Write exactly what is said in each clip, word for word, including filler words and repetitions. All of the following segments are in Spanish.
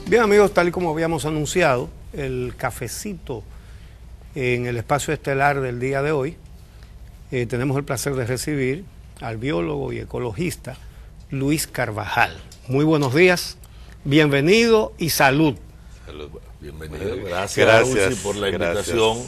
Bien, amigos, tal y como habíamos anunciado, el cafecito en el espacio estelar del día de hoy, eh, tenemos el placer de recibir al biólogo y ecologista Luis Carvajal. Muy buenos días, bienvenido y salud. Salud. Bienvenido, gracias, gracias Uzi, por la invitación.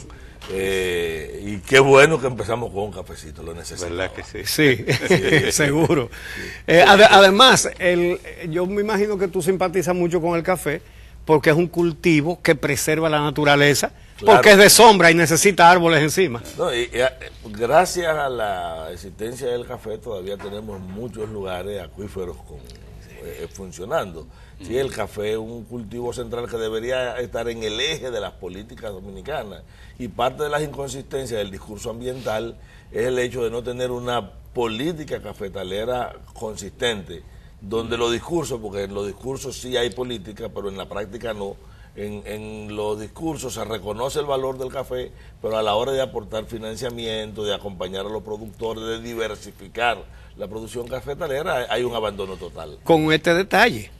Eh, y qué bueno que empezamos con un cafecito, lo necesitamos. ¿Verdad que sí? Sí, sí. Seguro. Eh, ad además, el, yo me imagino que tú simpatizas mucho con el café porque es un cultivo que preserva la naturaleza, claro, porque es de sombra y necesita árboles encima. No, y, y, gracias a la existencia del café todavía tenemos muchos lugares acuíferos con, eh, funcionando. Sí, el café es un cultivo central que debería estar en el eje de las políticas dominicanas, y parte de las inconsistencias del discurso ambiental es el hecho de no tener una política cafetalera consistente, donde los discursos, porque en los discursos sí hay política, pero en la práctica no. En, en los discursos se reconoce el valor del café, pero a la hora de aportar financiamiento, de acompañar a los productores, de diversificar la producción cafetalera, hay un abandono total. Con este detalle,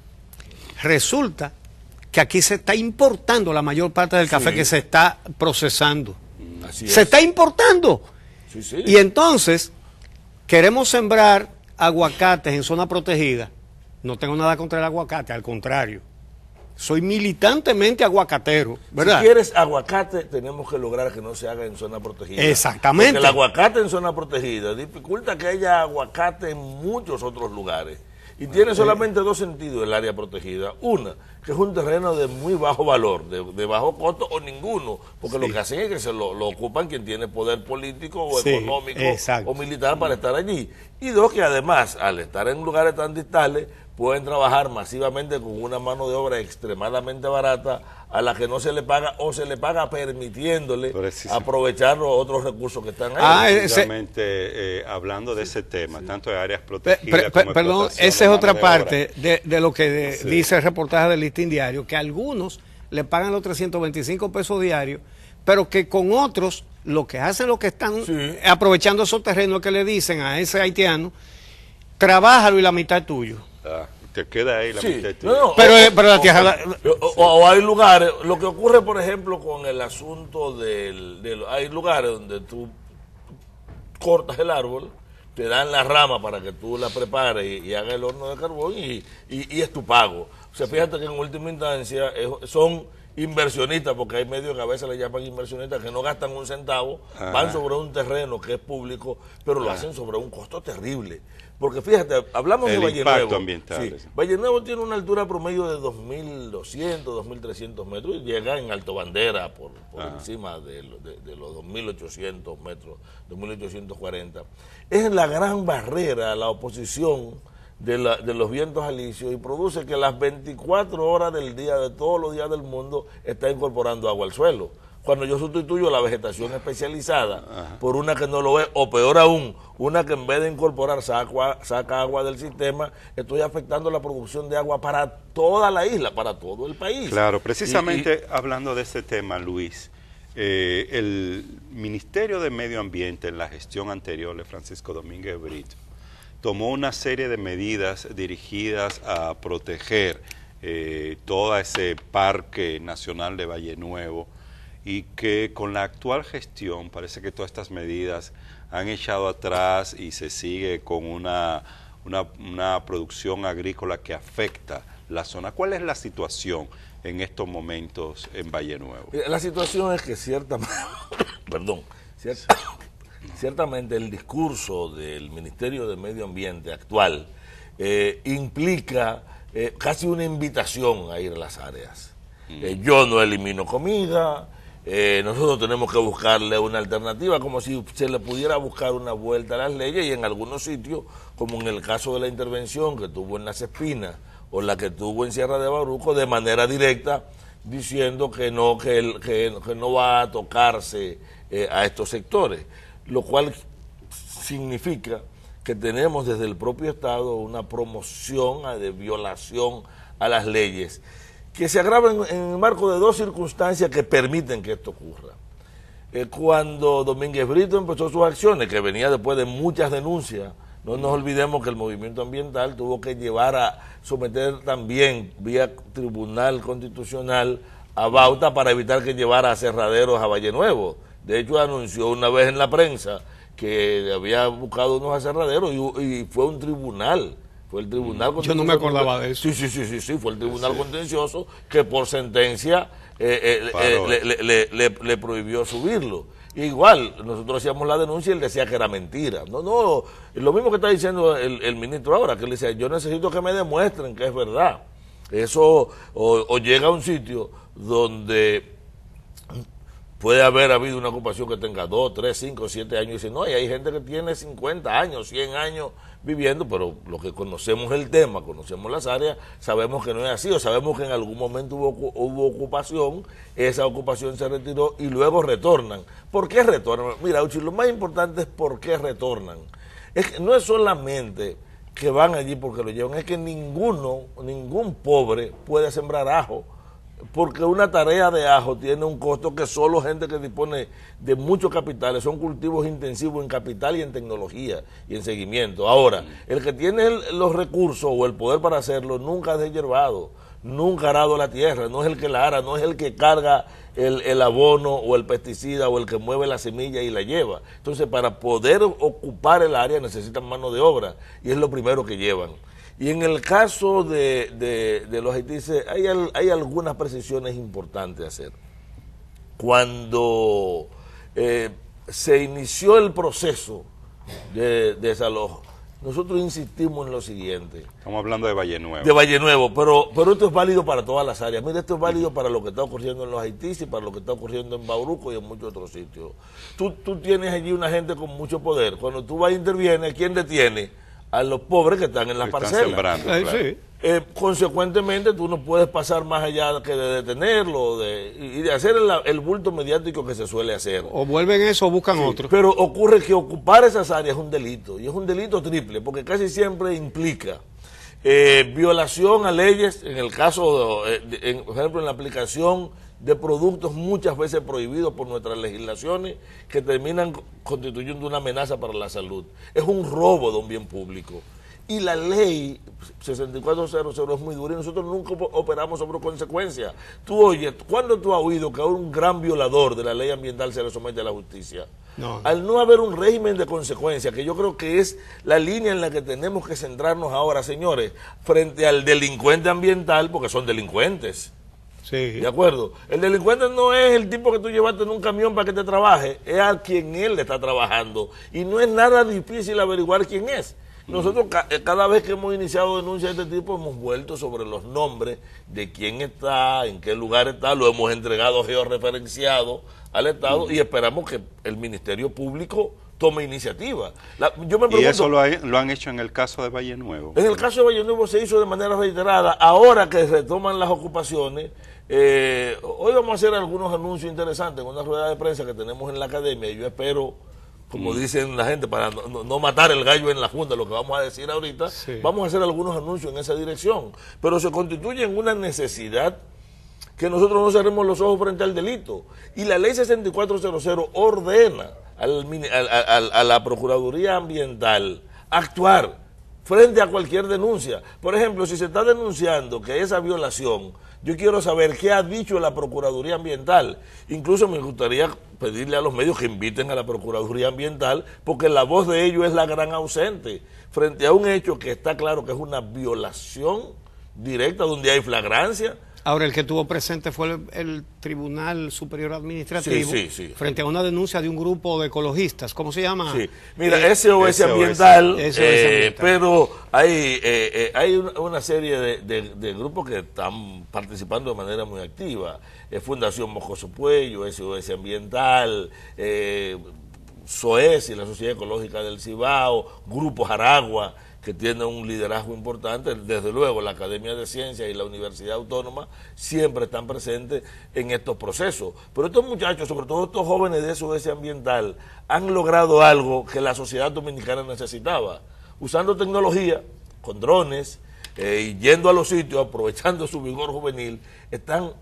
resulta que aquí se está importando la mayor parte del café, sí, que se está procesando. Así se es. está importando. Sí, sí. Y entonces queremos sembrar aguacates en zona protegida. No tengo nada contra el aguacate, al contrario. Soy militantemente aguacatero, ¿verdad? Si quieres aguacate, tenemos que lograr que no se haga en zona protegida. Exactamente. Porque el aguacate en zona protegida dificulta que haya aguacate en muchos otros lugares. Y tiene solamente dos sentidos el área protegida. Una, que es un terreno de muy bajo valor, de, de bajo costo o ninguno, porque sí, lo que hacen es que se lo, lo ocupan quien tiene poder político o sí, económico, exacto, o militar para estar allí. Y dos, que además, al estar en lugares tan distales, pueden trabajar masivamente con una mano de obra extremadamente barata, a la que no se le paga o se le paga permitiéndole aprovechar los otros recursos que están ahí. Ah, precisamente eh, hablando de ese tema, sí, tanto de áreas protegidas pe, pe, como perdón, esa es otra parte de, de lo que de, sí, dice el reportaje del Listín Diario, que algunos le pagan los trescientos veinticinco pesos diarios, pero que con otros lo que hacen, lo que están sí, aprovechando esos terrenos, que le dicen a ese haitiano, trabájalo y la mitad es tuyo. Ah, te queda ahí la sí, mitad tuya. No, no, pero, o, pero la tierra... La, o, o, o hay lugares, lo que ocurre por ejemplo con el asunto del, del... Hay lugares donde tú cortas el árbol, te dan la rama para que tú la prepares y, y hagas el horno de carbón y, y, y es tu pago. O sea, fíjate que en última instancia es, son inversionistas, porque hay medios que a veces le llaman inversionistas, que no gastan un centavo, ajá, van sobre un terreno que es público, pero lo ajá, hacen sobre un costo terrible. Porque fíjate, hablamos el de Valle Nuevo. Ambiental, sí, Valle Nuevo tiene una altura promedio de dos mil doscientos, dos mil trescientos metros y llega en Alto Bandera por, por encima de, de, de los dos mil ochocientos metros, dos mil ochocientos cuarenta. Es la gran barrera a la oposición de, la, de los vientos alisios y produce que las veinticuatro horas del día, de todos los días del mundo, está incorporando agua al suelo. Cuando yo sustituyo la vegetación especializada, ajá, por una que no lo es, o peor aún, una que en vez de incorporar saca, saca agua del sistema, estoy afectando la producción de agua para toda la isla, para todo el país. Claro, precisamente y, y, hablando de este tema, Luis, eh, el Ministerio de Medio Ambiente en la gestión anterior de Francisco Domínguez Brito tomó una serie de medidas dirigidas a proteger eh, todo ese parque nacional de Valle Nuevo, y que con la actual gestión parece que todas estas medidas han echado atrás y se sigue con una, una, una producción agrícola que afecta la zona. ¿Cuál es la situación en estos momentos en Valle Nuevo? La situación es que ciertamente, perdón, cierta, ciertamente el discurso del Ministerio de Medio Ambiente actual eh, implica eh, casi una invitación a ir a las áreas. Mm. Eh, yo no elimino comida. Eh, nosotros tenemos que buscarle una alternativa, como si se le pudiera buscar una vuelta a las leyes, y en algunos sitios, como en el caso de la intervención que tuvo en Las Espinas o la que tuvo en Sierra de Bauruco, de manera directa diciendo que no, que, el, que, que no va a tocarse eh, a estos sectores, lo cual significa que tenemos desde el propio Estado una promoción de violación a las leyes, que se agravan en el marco de dos circunstancias que permiten que esto ocurra. Eh, cuando Domínguez Brito empezó sus acciones, que venía después de muchas denuncias No nos olvidemos que el movimiento ambiental tuvo que llevar a someter también vía Tribunal Constitucional a Bauta para evitar que llevara aserraderos a Valle Nuevo. De hecho, anunció una vez en la prensa que había buscado unos aserraderos y, y fue un tribunal. Fue el tribunal Yo no me acordaba de eso. Sí, sí, sí, sí, sí fue el tribunal sí. contencioso que por sentencia eh, eh, eh, le, le, le, le, le prohibió subirlo. Igual, nosotros hacíamos la denuncia y él decía que era mentira. No, no, lo mismo que está diciendo el, el ministro ahora, que él decía, yo necesito que me demuestren que es verdad. Eso, o, o llega a un sitio donde puede haber habido una ocupación que tenga dos, tres, cinco, siete años, y dice, no, y hay gente que tiene cincuenta años, cien años viviendo, pero los que conocemos el tema, conocemos las áreas, sabemos que no es así, o sabemos que en algún momento hubo, hubo ocupación, esa ocupación se retiró y luego retornan. ¿Por qué retornan? Mira, Uchi, lo más importante es por qué retornan. Es que no es solamente que van allí porque lo llevan, es que ninguno, ningún pobre puede sembrar ajo, porque una tarea de ajo tiene un costo que solo gente que dispone de muchos capitales, son cultivos intensivos en capital y en tecnología y en seguimiento. Ahora, el que tiene el, los recursos o el poder para hacerlo nunca ha deshierbado, nunca ha arado la tierra, no es el que la ara, no es el que carga el, el abono o el pesticida o el que mueve la semilla y la lleva. Entonces, para poder ocupar el área necesitan mano de obra y es lo primero que llevan. Y en el caso de, de, de los haitises hay, hay algunas precisiones importantes a hacer. Cuando eh, se inició el proceso de, de desalojo, nosotros insistimos en lo siguiente. Estamos hablando de Valle Nuevo. De Valle Nuevo, pero, pero esto es válido para todas las áreas. Mira, esto es válido para lo que está ocurriendo en los haitises y para lo que está ocurriendo en Bauruco y en muchos otros sitios. Tú, tú tienes allí una gente con mucho poder. Cuando tú vas a interviene, ¿quién detiene? A los pobres que están en las parcelas. Sembrando, claro. sí. eh, consecuentemente, tú no puedes pasar más allá que de detenerlo de, y de hacer el, el bulto mediático que se suele hacer. O vuelven eso o buscan sí, otro. Pero ocurre que ocupar esas áreas es un delito, y es un delito triple, porque casi siempre implica eh, violación a leyes, en el caso, eh, de, en, por ejemplo, en la aplicación de productos muchas veces prohibidos por nuestras legislaciones que terminan constituyendo una amenaza para la salud. Es un robo de un bien público. Y la ley sesenta y cuatro cero cero es muy dura y nosotros nunca operamos sobre consecuencias. Tú oyes, ¿cuándo tú has oído que a un gran violador de la ley ambiental se le somete a la justicia? No. Al no haber un régimen de consecuencias, que yo creo que es la línea en la que tenemos que centrarnos ahora, señores, frente al delincuente ambiental, porque son delincuentes. Sí. ¿De acuerdo? El delincuente no es el tipo que tú llevaste en un camión para que te trabaje, es a quien él le está trabajando. Y no es nada difícil averiguar quién es. Nosotros ca cada vez que hemos iniciado denuncias de este tipo hemos vuelto sobre los nombres de quién está, en qué lugar está, lo hemos entregado georreferenciado al Estado uh-huh. y esperamos que el Ministerio Público tome iniciativa. La, yo me pregunto, ¿y eso lo, hay, lo han hecho en el caso de Valle Nuevo? En el caso de Valle Nuevo se hizo de manera reiterada. Ahora que retoman las ocupaciones, eh, hoy vamos a hacer algunos anuncios interesantes en una rueda de prensa que tenemos en la academia. Yo espero, como mm. dicen la gente, para no, no, no matar el gallo en la junta, lo que vamos a decir ahorita, sí. vamos a hacer algunos anuncios en esa dirección. Pero se constituye en una necesidad que nosotros no cerremos los ojos frente al delito. Y la ley sesenta y cuatro cero cero ordena al, al, al, a la Procuraduría Ambiental actuar frente a cualquier denuncia. Por ejemplo, si se está denunciando que esa violación, yo quiero saber qué ha dicho la Procuraduría Ambiental. Incluso me gustaría pedirle a los medios que inviten a la Procuraduría Ambiental, porque la voz de ellos es la gran ausente, frente a un hecho que está claro que es una violación directa, donde hay flagrancia. Ahora, el que tuvo presente fue el, el Tribunal Superior Administrativo, sí, sí, sí. frente a una denuncia de un grupo de ecologistas. ¿Cómo se llama? Sí. Mira, eh, S O S Ambiental, S O S eh, ambiental. pero hay, eh, eh, hay una, una serie de, de, de grupos que están participando de manera muy activa. Eh, Fundación Mojoso Puello, S O S Ambiental, eh, S O E S y la Sociedad Ecológica del Cibao, Grupo Jaragua, que tiene un liderazgo importante. Desde luego la Academia de Ciencias y la Universidad Autónoma siempre están presentes en estos procesos. Pero estos muchachos, sobre todo estos jóvenes de S O S Ambiental, han logrado algo que la sociedad dominicana necesitaba. Usando tecnología, con drones, eh, y yendo a los sitios, aprovechando su vigor juvenil, están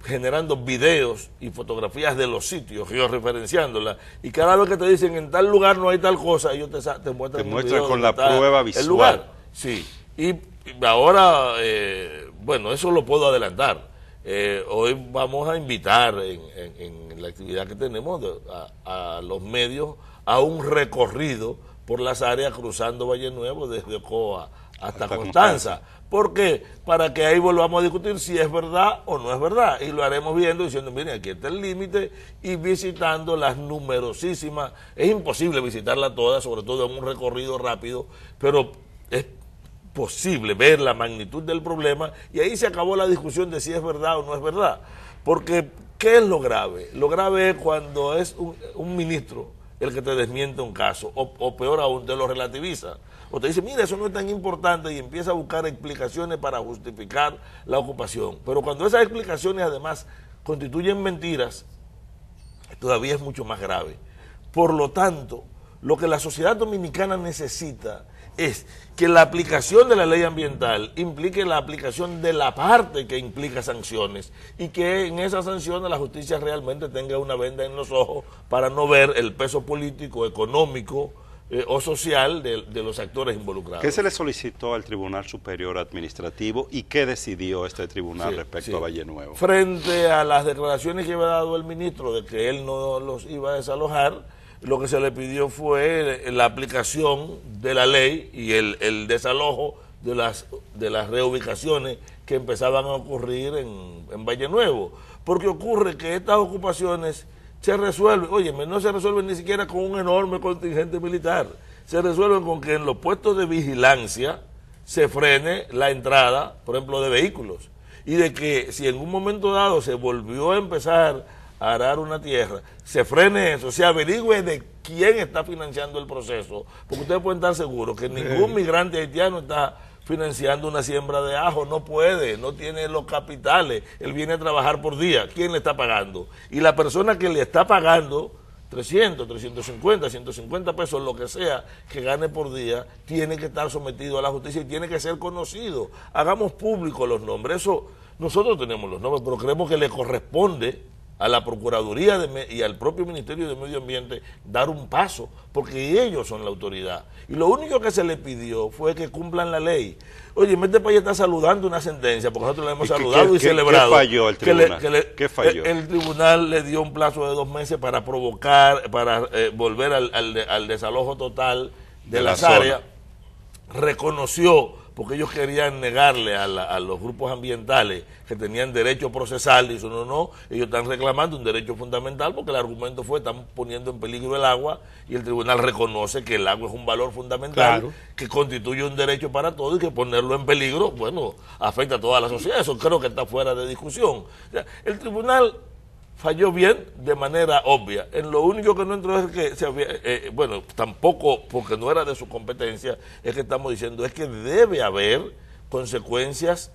generando videos y fotografías de los sitios, georreferenciándolas, y cada vez que te dicen en tal lugar no hay tal cosa, ellos te, te muestran, te muestran con la prueba visual. El lugar, sí. Y ahora, eh, bueno, eso lo puedo adelantar. Eh, hoy vamos a invitar en, en, en la actividad que tenemos de, a, a los medios a un recorrido por las áreas cruzando Valle Nuevo desde Ocoa hasta, hasta Constanza. Constanza. ¿Por qué? Para que ahí volvamos a discutir si es verdad o no es verdad. Y lo haremos viendo, diciendo, miren, aquí está el límite, y visitando las numerosísimas. Es imposible visitarlas todas, sobre todo en un recorrido rápido, pero es posible ver la magnitud del problema, y ahí se acabó la discusión de si es verdad o no es verdad. Porque, ¿qué es lo grave? Lo grave es cuando es un, un ministro el que te desmiente un caso, o, o peor aún, te lo relativiza. O te dice, mira, eso no es tan importante, y empieza a buscar explicaciones para justificar la ocupación. Pero cuando esas explicaciones además constituyen mentiras, todavía es mucho más grave. Por lo tanto, lo que la sociedad dominicana necesita es que la aplicación de la ley ambiental implique la aplicación de la parte que implica sanciones, y que en esas sanciones la justicia realmente tenga una venda en los ojos para no ver el peso político, económico eh, o social de, de los actores involucrados. ¿Qué se le solicitó al Tribunal Superior Administrativo y qué decidió este tribunal sí, respecto sí. a Valle Nuevo? Frente a las declaraciones que había dado el ministro de que él no los iba a desalojar, lo que se le pidió fue la aplicación de la ley y el, el desalojo de las, de las reubicaciones que empezaban a ocurrir en, en Valle Nuevo. Porque ocurre que estas ocupaciones se resuelven, oye, no se resuelven ni siquiera con un enorme contingente militar, se resuelven con que en los puestos de vigilancia se frene la entrada, por ejemplo, de vehículos, y de que si en un momento dado se volvió a empezar a arar una tierra, se frene eso, se averigüe de quién está financiando el proceso, porque ustedes pueden estar seguros que ningún migrante haitiano está financiando una siembra de ajo, no puede, no tiene los capitales, él viene a trabajar por día, ¿quién le está pagando? Y la persona que le está pagando trescientos, trescientos cincuenta, ciento cincuenta pesos, lo que sea que gane por día, tiene que estar sometido a la justicia y tiene que ser conocido. Hagamos públicos los nombres, eso nosotros tenemos los nombres, pero creemos que le corresponde a la Procuraduría de, y al propio Ministerio de Medio Ambiente dar un paso, porque ellos son la autoridad. Y lo único que se le pidió fue que cumplan la ley. Oye, este país está saludando una sentencia, porque nosotros la hemos saludado qué, y qué, celebrado. ¿Qué falló el tribunal? Que le, que le, ¿Qué falló? El, el tribunal le dio un plazo de dos meses para provocar, para eh, volver al, al, al desalojo total de, de las la áreas. Reconoció, porque ellos querían negarle a, la, a los grupos ambientales que tenían derecho procesal, dice no, no, ellos están reclamando un derecho fundamental, porque el argumento fue, están poniendo en peligro el agua, y el tribunal reconoce que el agua es un valor fundamental, claro, que constituye un derecho para todos, y que ponerlo en peligro, bueno, afecta a toda la sociedad, eso creo que está fuera de discusión. O sea, el tribunal falló bien de manera obvia. En lo único que no entró es que, se había, eh, bueno, tampoco porque no era de su competencia, es que estamos diciendo, es que debe haber consecuencias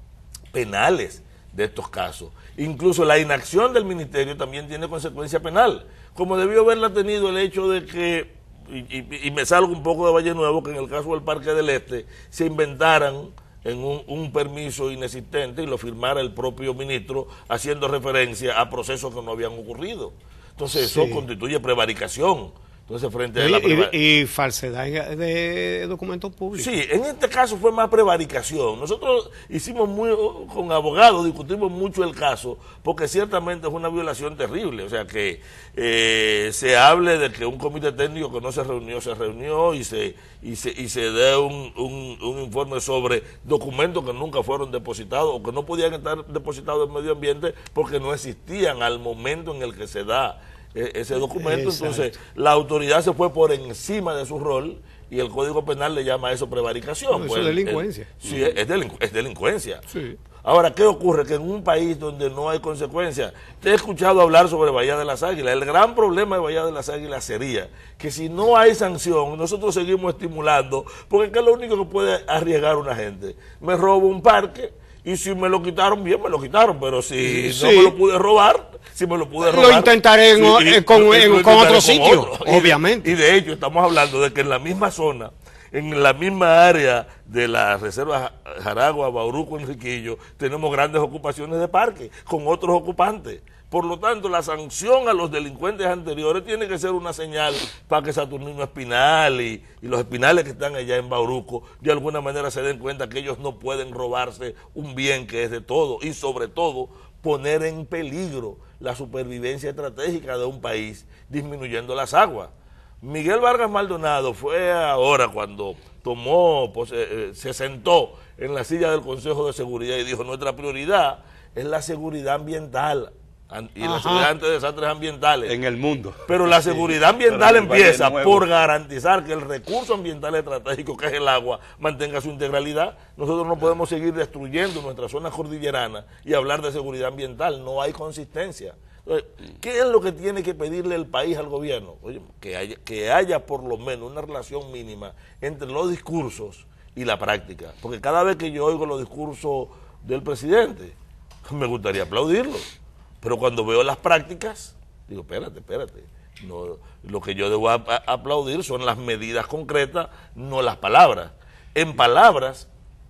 penales de estos casos. Incluso la inacción del ministerio también tiene consecuencia penal, como debió haberla tenido el hecho de que, y, y, y me salgo un poco de Valle Nuevo, que en el caso del Parque del Este se inventaran en un, un permiso inexistente y lo firmara el propio ministro haciendo referencia a procesos que no habían ocurrido. Entonces sí, eso constituye prevaricación. Entonces, frente a la y, y falsedad de documentos públicos. Sí, en este caso fue más prevaricación. Nosotros hicimos muy, con abogados, discutimos mucho el caso, porque ciertamente es una violación terrible. O sea, que eh, se hable de que un comité técnico que no se reunió, se reunió y se y se, y se dé un, un, un informe sobre documentos que nunca fueron depositados o que no podían estar depositados en medio ambiente porque no existían al momento en el que se da ese documento. Exacto. Entonces la autoridad se fue por encima de su rol y el Código Penal le llama a eso prevaricación. No, pues eso es delincuencia. El, sí, es, delincu es delincuencia. Sí. Ahora, ¿qué ocurre? Que en un país donde no hay consecuencias, te he escuchado hablar sobre Bahía de las Águilas. El gran problema de Bahía de las Águilas sería que si no hay sanción, nosotros seguimos estimulando, porque ¿qué es lo único que puede arriesgar una gente? Me robo un parque, y si me lo quitaron, bien, me lo quitaron, pero si sí, no me lo pude robar, si me lo pude robar... Lo intentaré en, sí, y, con, en, con otro sitio, otro. obviamente. Y de, y de hecho, estamos hablando de que en la misma zona en la misma área de la reserva Jaragua, Bauruco, Enriquillo, tenemos grandes ocupaciones de parques con otros ocupantes. Por lo tanto, la sanción a los delincuentes anteriores tiene que ser una señal para que Saturnino Espinal y, y los Espinales que están allá en Bauruco de alguna manera se den cuenta que ellos no pueden robarse un bien que es de todos y sobre todo poner en peligro la supervivencia estratégica de un país disminuyendo las aguas. Miguel Vargas Maldonado fue ahora cuando tomó, pues, eh, se sentó en la silla del Consejo de Seguridad y dijo: nuestra prioridad es la seguridad ambiental y Ajá. la seguridad ante desastres ambientales. En el mundo. Pero la seguridad sí, ambiental empieza por garantizar que el recurso ambiental estratégico, que es el agua, mantenga su integralidad. Nosotros no podemos seguir destruyendo nuestra zona cordillerana y hablar de seguridad ambiental. No hay consistencia. Entonces, ¿qué es lo que tiene que pedirle el país al gobierno? Oye, que haya, que haya por lo menos una relación mínima entre los discursos y la práctica. Porque cada vez que yo oigo los discursos del presidente, me gustaría aplaudirlo. Pero cuando veo las prácticas, digo, espérate, espérate. No, lo que yo debo a, a, aplaudir son las medidas concretas, no las palabras. En palabras,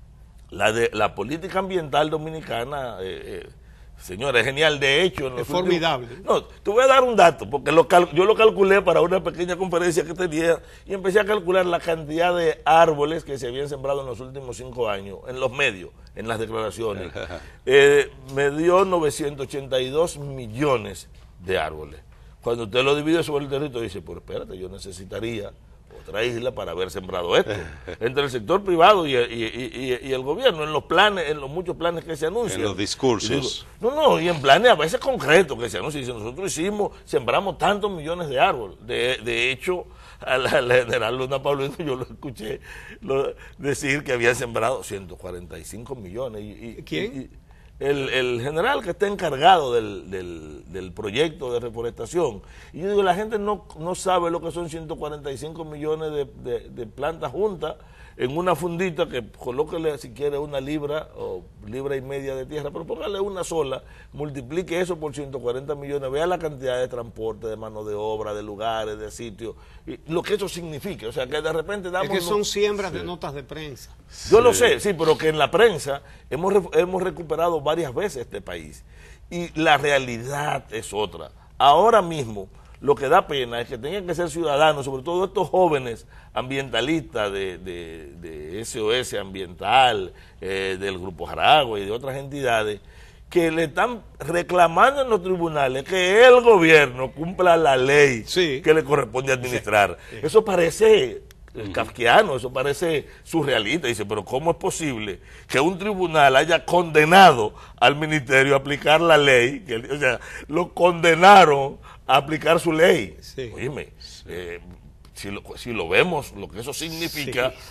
la de la política ambiental dominicana, eh, eh, señora, es genial. De hecho, en es formidable. Últimos, no, te voy a dar un dato, porque lo cal, yo lo calculé para una pequeña conferencia que tenía y empecé a calcular la cantidad de árboles que se habían sembrado en los últimos cinco años, en los medios, en las declaraciones. eh, me dio novecientos ochenta y dos millones de árboles. Cuando usted lo divide sobre el territorio, dice, pero espérate, yo necesitaría otra isla para haber sembrado esto. Entre el sector privado y, y, y, y el gobierno, en los planes, en los muchos planes que se anuncian. En los discursos. Digo, no, no, y en planes a veces concretos que se anuncian. Dice, nosotros hicimos, sembramos tantos millones de árboles. De, de hecho, a la, a la general Luna Paulino yo lo escuché lo, decir que había sembrado ciento cuarenta y cinco millones. Y, y, ¿Quién? Y, El, el general que está encargado del, del, del proyecto de reforestación. Y yo digo, la gente no, no sabe lo que son ciento cuarenta y cinco millones de, de, de plantas juntas en una fundita, que colóquele si quiere una libra o libra y media de tierra, pero póngale una sola, multiplique eso por ciento cuarenta millones, vea la cantidad de transporte, de mano de obra, de lugares, de sitios, y lo que eso significa. O sea, que de repente damos... Es que son no, siembras sí. de notas de prensa. Yo sí. lo sé, sí, pero que en la prensa hemos, hemos recuperado varias veces este país y la realidad es otra. Ahora mismo lo que da pena es que tengan que ser ciudadanos, sobre todo estos jóvenes ambientalistas de, de, de S O S Ambiental, eh, del Grupo Jaragua y de otras entidades, que le están reclamando en los tribunales que el gobierno cumpla la ley sí. que le corresponde administrar. Sí. Eso parece uh-huh. kafkiano, eso parece surrealista. Dice, pero ¿cómo es posible que un tribunal haya condenado al ministerio a aplicar la ley? Que, o sea, lo condenaron a aplicar su ley. Sí. Oíme, eh, si, lo, si lo vemos, lo que eso significa sí.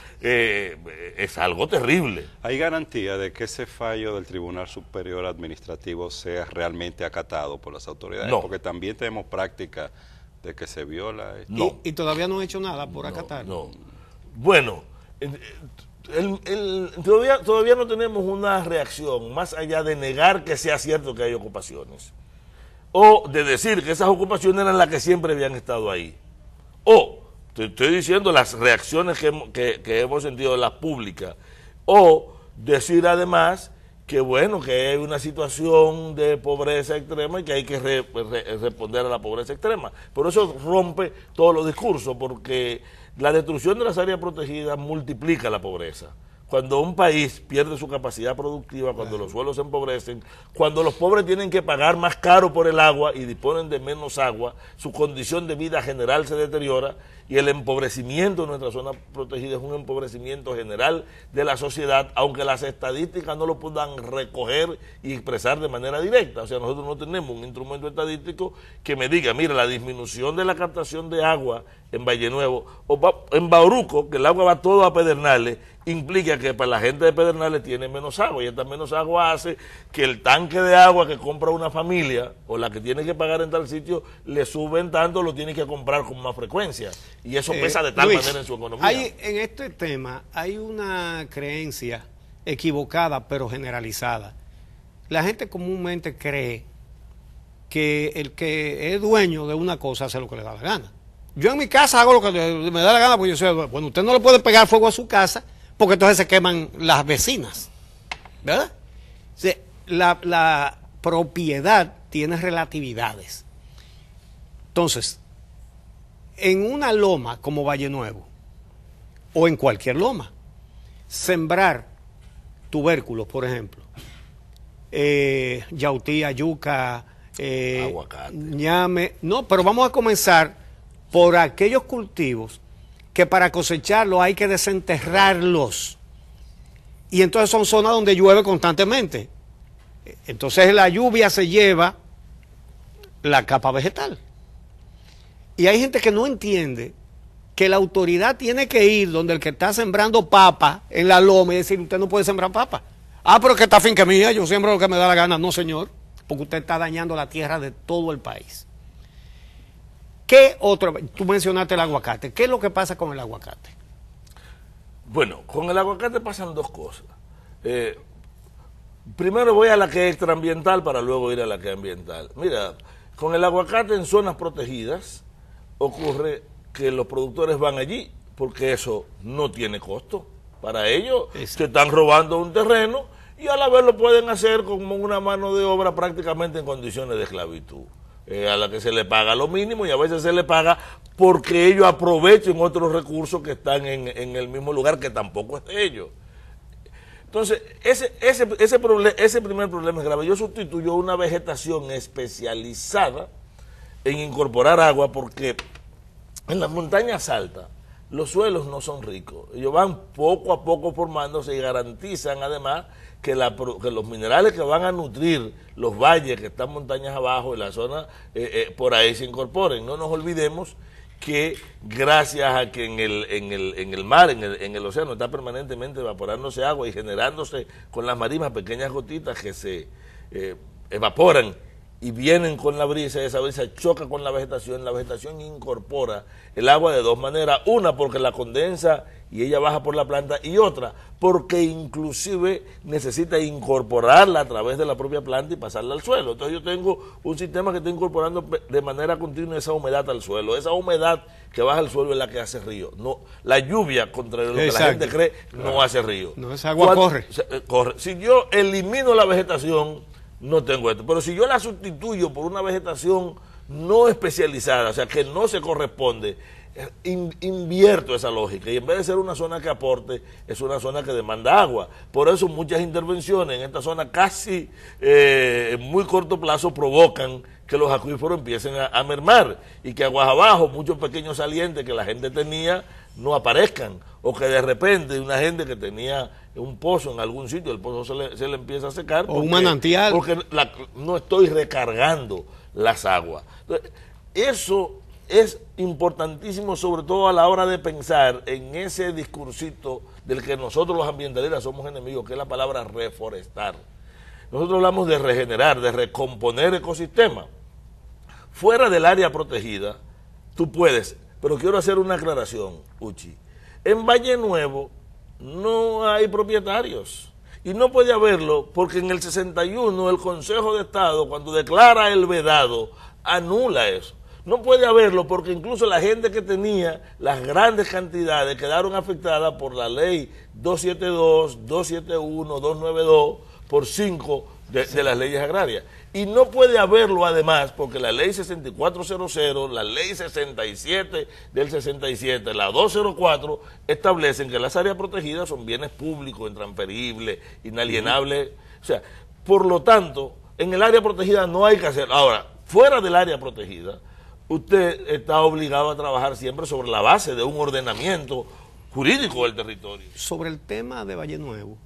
eh, es algo terrible. ¿Hay garantía de que ese fallo del Tribunal Superior Administrativo sea realmente acatado por las autoridades? No. Porque también tenemos práctica de que se viola esto. No. Y, y todavía no han hecho nada por no, acatar. No. Bueno, el, el, el, todavía, todavía no tenemos una reacción más allá de negar que sea cierto que hay ocupaciones. O de decir que esas ocupaciones eran las que siempre habían estado ahí. O, te estoy diciendo las reacciones que, que, que hemos sentido de las públicas. O decir además que bueno, que hay una situación de pobreza extrema y que hay que re, re, responder a la pobreza extrema. Pero eso rompe todos los discursos, porque la destrucción de las áreas protegidas multiplica la pobreza. Cuando un país pierde su capacidad productiva, cuando los suelos se empobrecen, cuando los pobres tienen que pagar más caro por el agua y disponen de menos agua, su condición de vida general se deteriora y el empobrecimiento de nuestra zona protegida es un empobrecimiento general de la sociedad, aunque las estadísticas no lo puedan recoger y expresar de manera directa. O sea, nosotros no tenemos un instrumento estadístico que me diga, mira, la disminución de la captación de agua en Valle Nuevo o en Bauruco, que el agua va todo a Pedernales, implica que para la gente de Pedernales tiene menos agua, y esta menos agua hace que el tanque de agua que compra una familia o la que tiene que pagar en tal sitio le suben tanto, lo tiene que comprar con más frecuencia, y eso eh, pesa de tal Luis, manera en su economía. Hay, en este tema hay una creencia equivocada pero generalizada. La gente comúnmente cree que el que es dueño de una cosa hace lo que le da la gana. Yo en mi casa hago lo que me da la gana, porque yo sé, bueno, usted no le puede pegar fuego a su casa, porque entonces se queman las vecinas, ¿verdad? O sea, la, la propiedad tiene relatividades. Entonces, en una loma como Valle Nuevo, o en cualquier loma, sembrar tubérculos, por ejemplo, eh, yautía, yuca, eh, aguacate, ñame, no, pero vamos a comenzar por aquellos cultivos que para cosecharlos hay que desenterrarlos, y entonces son zonas donde llueve constantemente, entonces la lluvia se lleva la capa vegetal. Y hay gente que no entiende que la autoridad tiene que ir donde el que está sembrando papa en la loma y decir, usted no puede sembrar papa. Ah, pero que esta finca mía, yo siembro lo que me da la gana. No, señor, porque usted está dañando la tierra de todo el país. ¿Qué otro? Tú mencionaste el aguacate. ¿Qué es lo que pasa con el aguacate? Bueno, con el aguacate pasan dos cosas. Eh, primero voy a la que es extraambiental para luego ir a la que es ambiental. Mira, con el aguacate en zonas protegidas ocurre que los productores van allí porque eso no tiene costo. Para ellos se están robando un terreno y a la vez lo pueden hacer como una mano de obra prácticamente en condiciones de esclavitud, eh, a la que se le paga lo mínimo y a veces se le paga porque ellos aprovechen otros recursos que están en, en el mismo lugar que tampoco es de ellos. Entonces, ese, ese, ese, problem, ese primer problema es grave. Yo sustituyo una vegetación especializada en incorporar agua porque en las montañas altas los suelos no son ricos. Ellos van poco a poco formándose y garantizan además que, la, que los minerales que van a nutrir los valles que están montañas abajo y la zona eh, eh, por ahí se incorporen. No nos olvidemos que gracias a que en el, en el, en el mar, en el, en el océano está permanentemente evaporándose agua y generándose con las marismas pequeñas gotitas que se eh, evaporan y vienen con la brisa, y esa brisa choca con la vegetación, la vegetación incorpora el agua de dos maneras, una porque la condensa y ella baja por la planta, y otra porque inclusive necesita incorporarla a través de la propia planta y pasarla al suelo. Entonces yo tengo un sistema que está incorporando de manera continua esa humedad al suelo. Esa humedad que baja al suelo es la que hace río. No, la lluvia, contrario a lo Exacto. que la gente cree, no claro. hace río. No, esa agua Cuando, corre. corre. Si yo elimino la vegetación, no tengo esto. Pero si yo la sustituyo por una vegetación no especializada, o sea, que no se corresponde, in, invierto esa lógica. Y en vez de ser una zona que aporte, es una zona que demanda agua. Por eso muchas intervenciones en esta zona casi eh, en muy corto plazo provocan que los acuíferos empiecen a, a mermar y que aguas abajo, muchos pequeños salientes que la gente tenía, no aparezcan, o que de repente una gente que tenía un pozo en algún sitio, el pozo se le, se le empieza a secar. O un manantial. Porque la, no estoy recargando las aguas. Entonces, eso es importantísimo, sobre todo a la hora de pensar en ese discursito del que nosotros los ambientalistas somos enemigos, que es la palabra reforestar. Nosotros hablamos de regenerar, de recomponer ecosistemas. Fuera del área protegida, tú puedes, pero quiero hacer una aclaración, Uchi. En Valle Nuevo no hay propietarios. Y no puede haberlo porque en el sesenta y uno el Consejo de Estado, cuando declara el vedado, anula eso. No puede haberlo porque incluso la gente que tenía las grandes cantidades quedaron afectadas por la ley doscientos setenta y dos, doscientos setenta y uno, doscientos noventa y dos, por cinco de, de las leyes agrarias. Y no puede haberlo además porque la ley sesenta y cuatro cero cero, la ley sesenta y siete del sesenta y siete, la doscientos cuatro establecen que las áreas protegidas son bienes públicos, intransferibles, inalienables. Uh-huh. O sea, por lo tanto, en el área protegida no hay que hacer. Ahora, fuera del área protegida, usted está obligado a trabajar siempre sobre la base de un ordenamiento jurídico del territorio. Sobre el tema de Valle Nuevo,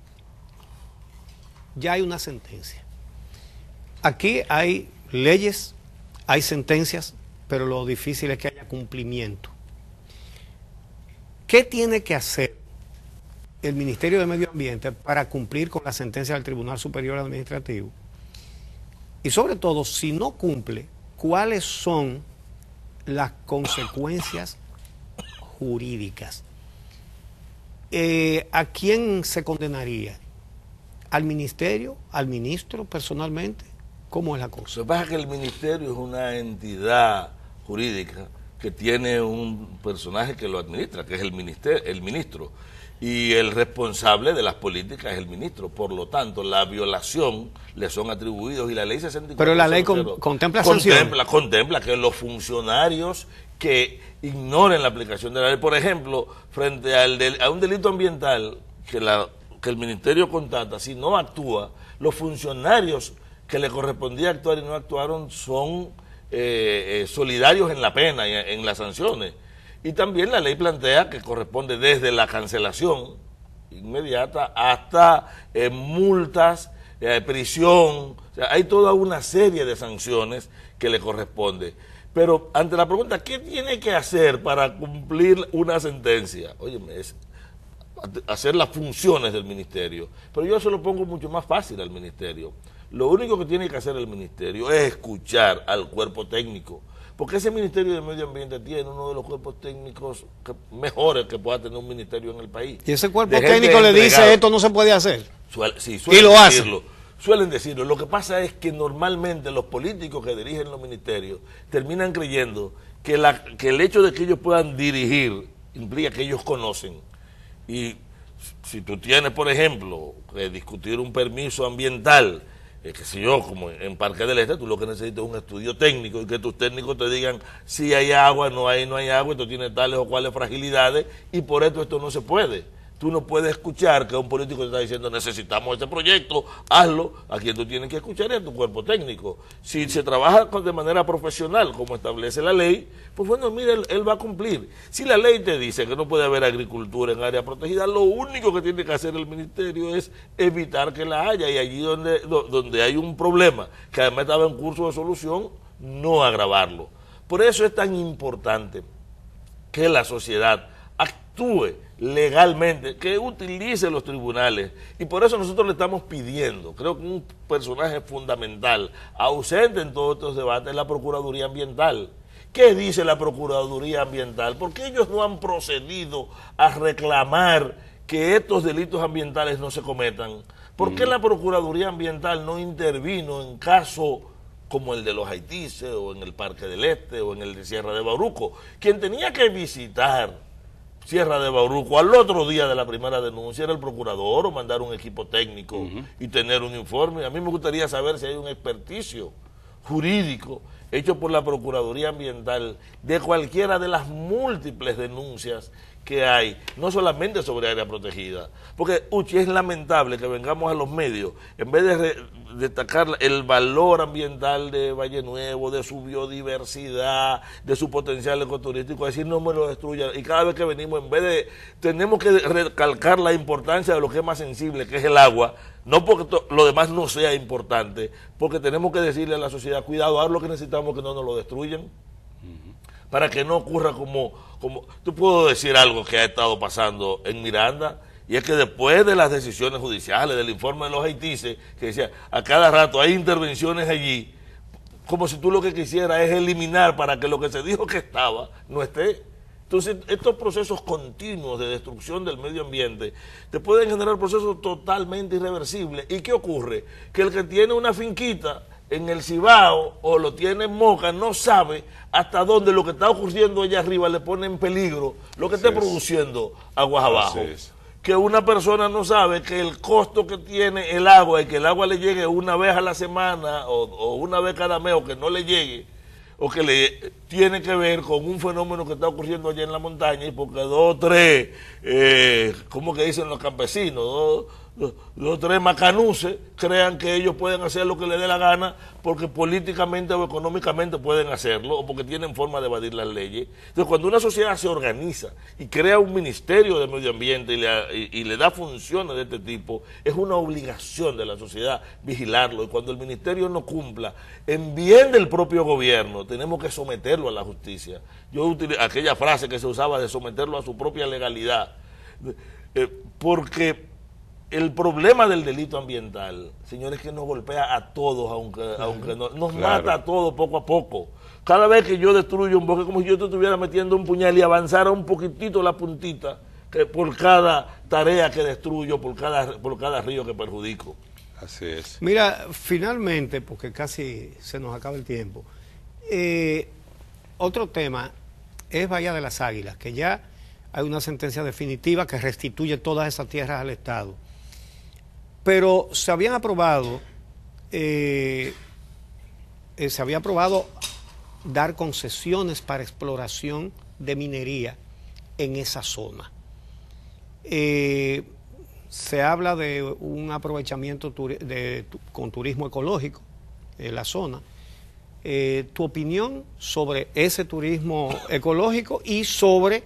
ya hay una sentencia. Aquí hay leyes, hay sentencias, pero lo difícil es que haya cumplimiento. ¿Qué tiene que hacer el Ministerio de Medio Ambiente para cumplir con la sentencia del Tribunal Superior Administrativo? Y sobre todo, si no cumple, ¿cuáles son las consecuencias jurídicas? Eh, ¿A quién se condenaría? ¿Al ministerio? ¿Al ministro personalmente? ¿Cómo es la cosa? Lo que pasa es que el ministerio es una entidad jurídica que tiene un personaje que lo administra, que es el, minister, el ministro, y el responsable de las políticas es el ministro. Por lo tanto, la violación le son atribuidos y la ley sesenta y cuatro. Pero la ley con, contempla sanciones. Contempla, contempla que los funcionarios que ignoren la aplicación de la ley, por ejemplo, frente al del, a un delito ambiental que, la, que el ministerio constata, si no actúa, los funcionarios que le correspondía actuar y no actuaron son eh, eh, solidarios en la pena y en, en las sanciones. Y también la ley plantea que corresponde desde la cancelación inmediata hasta eh, multas, eh, prisión. O sea, hay toda una serie de sanciones que le corresponde. Pero ante la pregunta, ¿qué tiene que hacer para cumplir una sentencia? Óyeme, es hacer las funciones del ministerio. Pero yo se lo pongo mucho más fácil al ministerio. Lo único que tiene que hacer el ministerio es escuchar al cuerpo técnico. Porque ese Ministerio de Medio Ambiente tiene uno de los cuerpos técnicos que, mejores que pueda tener un ministerio en el país. Y ese cuerpo técnico le dice esto no se puede hacer. Suel, sí, y lo decirlo, hace. Suelen decirlo. Lo que pasa es que normalmente los políticos que dirigen los ministerios terminan creyendo que, la, que el hecho de que ellos puedan dirigir implica que ellos conocen. Y si tú tienes, por ejemplo, que discutir un permiso ambiental, Eh, que si yo, como en Parque del Este, tú lo que necesitas es un estudio técnico y que tus técnicos te digan si hay agua, no hay, no hay agua, esto tiene tales o cuales fragilidades y por esto esto no se puede. Tú no puedes escuchar que un político te está diciendo necesitamos este proyecto, hazlo. A quien tú tienes que escuchar es a tu cuerpo técnico. Si se trabaja de manera profesional, como establece la ley, pues bueno, mira, él, él va a cumplir. Si la ley te dice que no puede haber agricultura en área protegida, lo único que tiene que hacer el ministerio es evitar que la haya. Y allí donde, donde hay un problema, que además estaba en curso de solución, no agravarlo. Por eso es tan importante que la sociedad actúe legalmente, que utilice los tribunales, y por eso nosotros le estamos pidiendo, creo que un personaje fundamental, ausente en todos estos debates, es la Procuraduría Ambiental. ¿Qué dice la Procuraduría Ambiental? ¿Por qué ellos no han procedido a reclamar que estos delitos ambientales no se cometan? ¿Por qué la Procuraduría Ambiental no intervino en casos como el de los Haitises, o en el Parque del Este, o en el de Sierra de Bauruco? Quien tenía que visitar Sierra de Bauruco al otro día de la primera denuncia era el procurador, o mandar un equipo técnico uh-huh. y tener un informe. A mí me gustaría saber si hay un experticio jurídico hecho por la Procuraduría Ambiental de cualquiera de las múltiples denuncias que hay, no solamente sobre área protegida, porque Uchi, es lamentable que vengamos a los medios, en vez de re, destacar el valor ambiental de Valle Nuevo, de su biodiversidad, de su potencial ecoturístico, decir no me lo destruyan, y cada vez que venimos, en vez de, tenemos que recalcar la importancia de lo que es más sensible, que es el agua, no porque to, lo demás no sea importante, porque tenemos que decirle a la sociedad, cuidado, haz lo que necesitamos que no nos lo destruyan, uh-huh. para que no ocurra como, como, tú puedo decir algo que ha estado pasando en Miranda, y es que después de las decisiones judiciales, del informe de los Haitises, que decía, a cada rato hay intervenciones allí, como si tú lo que quisieras es eliminar para que lo que se dijo que estaba, no esté. Entonces, estos procesos continuos de destrucción del medio ambiente te pueden generar procesos totalmente irreversibles. ¿Y qué ocurre? Que el que tiene una finquita en el Cibao o lo tiene en Moca no sabe hasta dónde lo que está ocurriendo allá arriba le pone en peligro lo que esté produciendo aguas abajo. Que una persona no sabe que el costo que tiene el agua y que el agua le llegue una vez a la semana o, o una vez cada mes o que no le llegue, o que le tiene que ver con un fenómeno que está ocurriendo allá en la montaña, y porque dos o tres, eh, ¿cómo que dicen los campesinos? Dos, dos, dos o tres macanuces crean que ellos pueden hacer lo que les dé la gana porque políticamente o económicamente pueden hacerlo, o porque tienen forma de evadir las leyes. Entonces, cuando una sociedad se organiza y crea un ministerio de medio ambiente y le, y, y le da funciones de este tipo, es una obligación de la sociedad vigilarlo, y cuando el ministerio no cumpla, en bien del propio gobierno, tenemos que someterlo a la justicia. Yo utilicé aquella frase que se usaba de someterlo a su propia legalidad, eh, porque el problema del delito ambiental, señores, que nos golpea a todos, aunque, aunque no, nos claro. mata a todos poco a poco. Cada vez que yo destruyo un bosque, como si yo te estuviera metiendo un puñal y avanzara un poquitito la puntita, que por cada tarea que destruyo, por cada, por cada río que perjudico. Así es. Mira, finalmente, porque casi se nos acaba el tiempo, eh, otro tema es Bahía de las Águilas, que ya hay una sentencia definitiva que restituye todas esas tierras al Estado. Pero se habían aprobado, eh, eh, se había aprobado dar concesiones para exploración de minería en esa zona. Eh, se habla de un aprovechamiento turi de, con turismo ecológico en la zona. Eh, tu opinión sobre ese turismo ecológico y sobre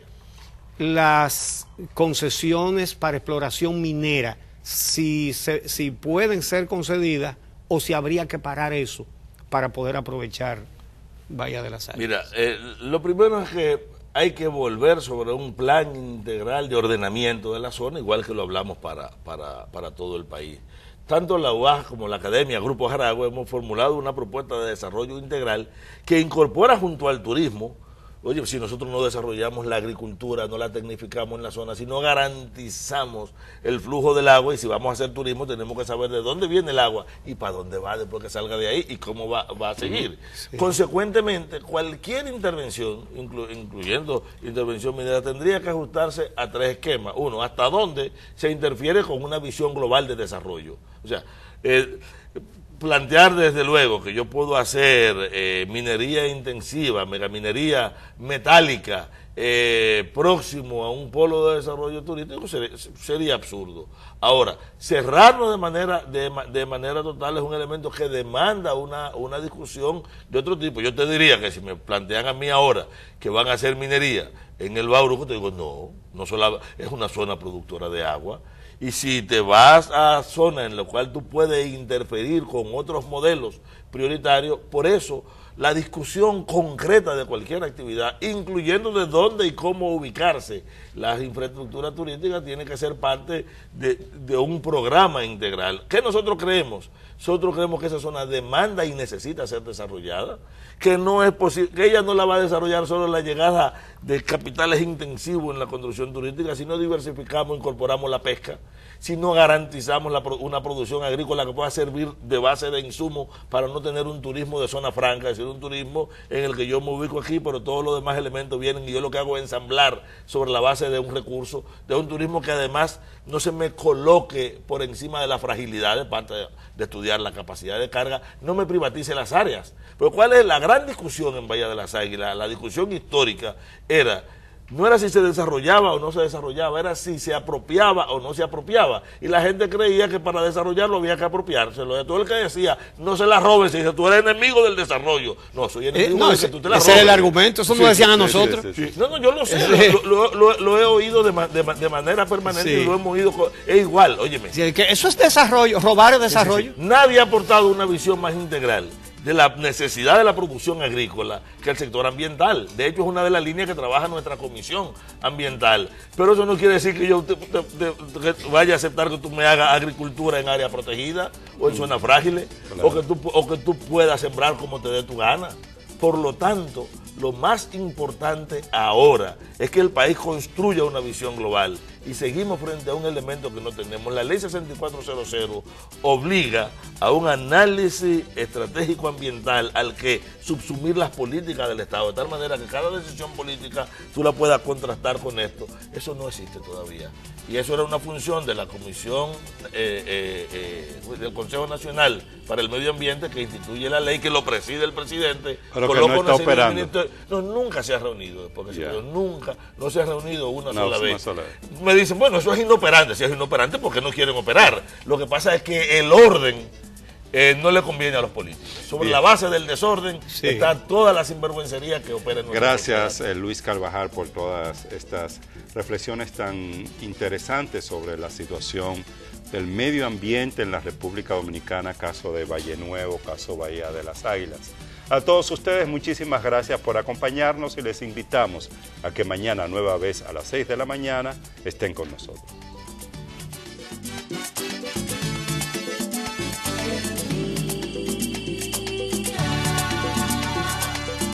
las concesiones para exploración minera, si, se, si pueden ser concedidas o si habría que parar eso para poder aprovechar Bahía de las Águilas. Mira, eh, lo primero es que hay que volver sobre un plan integral de ordenamiento de la zona, igual que lo hablamos para, para, para todo el país. Tanto la U A S como la Academia Grupo Jaragua hemos formulado una propuesta de desarrollo integral que incorpora junto al turismo. Oye, si nosotros no desarrollamos la agricultura, no la tecnificamos en la zona, si no garantizamos el flujo del agua, y si vamos a hacer turismo tenemos que saber de dónde viene el agua y para dónde va después que salga de ahí y cómo va, va a seguir. Sí. Consecuentemente, cualquier intervención, inclu incluyendo intervención minera, tendría que ajustarse a tres esquemas. Uno, hasta dónde se interfiere con una visión global de desarrollo. O sea, eh, plantear desde luego que yo puedo hacer eh, minería intensiva, megaminería metálica, eh, próximo a un polo de desarrollo turístico sería, sería absurdo. Ahora, cerrarlo de manera, de, de manera total es un elemento que demanda una, una discusión de otro tipo. Yo te diría que si me plantean a mí ahora que van a hacer minería en el Bauruco, te digo, no, no solo es una zona productora de agua. Y si te vas a zonas en las cuales tú puedes interferir con otros modelos prioritarios, por eso la discusión concreta de cualquier actividad, incluyendo de dónde y cómo ubicarse las infraestructuras turísticas, tiene que ser parte de, de un programa integral. ¿Qué nosotros creemos? Nosotros creemos que esa zona demanda y necesita ser desarrollada, que no es posible, que ella no la va a desarrollar solo la llegada de capitales intensivos en la construcción turística, si no diversificamos, incorporamos la pesca, si no garantizamos la, una producción agrícola que pueda servir de base de insumo para no tener un turismo de zona franca, es decir, un turismo en el que yo me ubico aquí, pero todos los demás elementos vienen y yo lo que hago es ensamblar sobre la base de un recurso, de un turismo que además no se me coloque por encima de la fragilidad de parte de, de estudiar la capacidad de carga, no me privatice las áreas. Pero ¿cuál es la gran discusión en Bahía de las Águilas? La discusión histórica era, no era si se desarrollaba o no se desarrollaba, era si se apropiaba o no se apropiaba. Y la gente creía que para desarrollarlo había que apropiárselo. De todo el que decía, no se la robes, se dice, tú eres enemigo del desarrollo. No, soy enemigo eh, no, de ese, que tú te la ese robes. es el argumento, eso sí, no decían sí, a nosotros. Sí, sí, sí. No, no, yo lo sé, lo, lo, lo, lo he oído de, de, de manera permanente sí. Y lo hemos oído, con, es igual, óyeme. Sí, que eso es desarrollo, robar es desarrollo. Sí, sí, sí. Nadie ha aportado una visión más integral de la necesidad de la producción agrícola que el sector ambiental. De hecho, es una de las líneas que trabaja nuestra comisión ambiental. Pero eso no quiere decir que yo te, te, te, te vaya a aceptar que tú me hagas agricultura en área protegida o en zonas frágiles, claro. o, que tú, o que tú puedas sembrar como te dé tu gana. Por lo tanto, lo más importante ahora es que el país construya una visión global y seguimos frente a un elemento que no tenemos. La ley sesenta y cuatro cero cero obliga a un análisis estratégico ambiental al que subsumir las políticas del Estado, de tal manera que cada decisión política tú la puedas contrastar con esto. Eso no existe todavía. Y eso era una función de la Comisión eh, eh, eh, del Consejo Nacional para el Medio Ambiente, que instituye la ley, que lo preside el presidente. Pero que no está operando. No, nunca se ha reunido, porque yeah. nunca, no se ha reunido una, no, sola, una vez. sola vez. Me dicen, bueno, eso es inoperante. Si es inoperante, ¿por qué no quieren operar? Lo que pasa es que el orden eh, no le conviene a los políticos. Sobre Bien. la base del desorden sí. está toda la sinvergüencería que opera en nuestra Gracias, eh, Luis Carvajal, por todas estas reflexiones tan interesantes sobre la situación del medio ambiente en la República Dominicana, caso de Valle Nuevo, caso Bahía de las Águilas. A todos ustedes, muchísimas gracias por acompañarnos y les invitamos a que mañana, nueva vez a las seis de la mañana, estén con nosotros.